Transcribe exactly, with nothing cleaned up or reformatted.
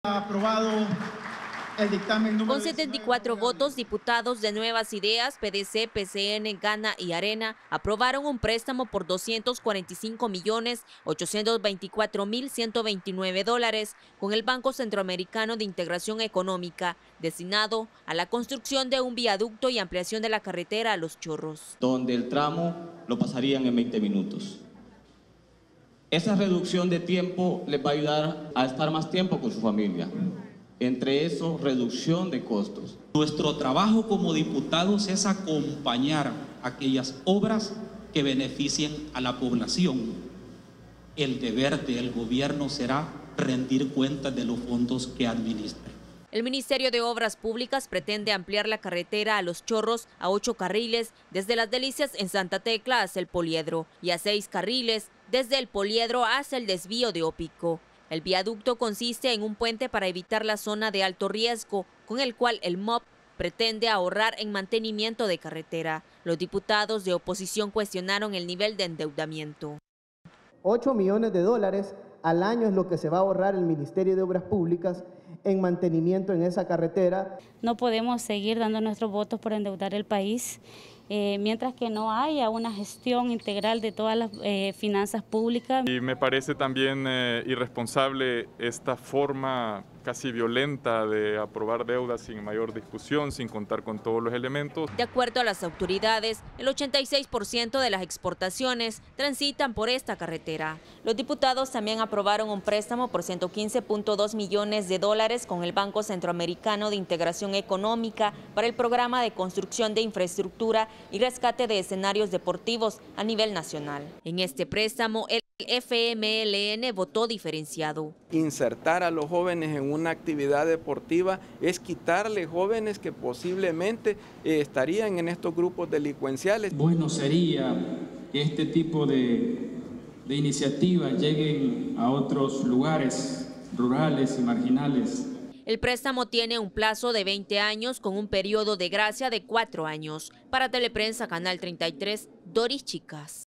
Aprobado el dictamen número Con setenta y cuatro votos, diputados de Nuevas Ideas, P D C, P C N, Gana y Arena aprobaron un préstamo por doscientos cuarenta y cinco millones ochocientos veinticuatro mil ciento veintinueve dólares con el Banco Centroamericano de Integración Económica, destinado a la construcción de un viaducto y ampliación de la carretera a Los Chorros, donde el tramo lo pasarían en veinte minutos. Esa reducción de tiempo les va a ayudar a estar más tiempo con su familia. Entre eso, reducción de costos. Nuestro trabajo como diputados es acompañar aquellas obras que beneficien a la población. El deber del gobierno será rendir cuentas de los fondos que administra. El Ministerio de Obras Públicas pretende ampliar la carretera a Los Chorros a ocho carriles desde Las Delicias en Santa Tecla hacia el Poliedro y a seis carriles desde el Poliedro hacia el desvío de Opico. El viaducto consiste en un puente para evitar la zona de alto riesgo, con el cual el M O P pretende ahorrar en mantenimiento de carretera. Los diputados de oposición cuestionaron el nivel de endeudamiento. ocho millones de dólares al año es lo que se va a ahorrar el Ministerio de Obras Públicas en mantenimiento en esa carretera. No podemos seguir dando nuestros votos por endeudar el país, eh, mientras que no haya una gestión integral de todas las eh, finanzas públicas. Y me parece también eh, irresponsable esta forma casi violenta de aprobar deudas sin mayor discusión, sin contar con todos los elementos. De acuerdo a las autoridades, el ochenta y seis por ciento de las exportaciones transitan por esta carretera. Los diputados también aprobaron un préstamo por ciento quince punto dos millones de dólares con el Banco Centroamericano de Integración Económica para el programa de construcción de infraestructura y rescate de escenarios deportivos a nivel nacional. En este préstamo, el F M L N votó diferenciado. Insertar a los jóvenes en una actividad deportiva es quitarle jóvenes que posiblemente eh, estarían en estos grupos delincuenciales. Bueno sería que este tipo de, de iniciativas lleguen a otros lugares rurales y marginales. El préstamo tiene un plazo de veinte años con un periodo de gracia de cuatro años. Para Teleprensa, Canal treinta y tres, Doris Chicas.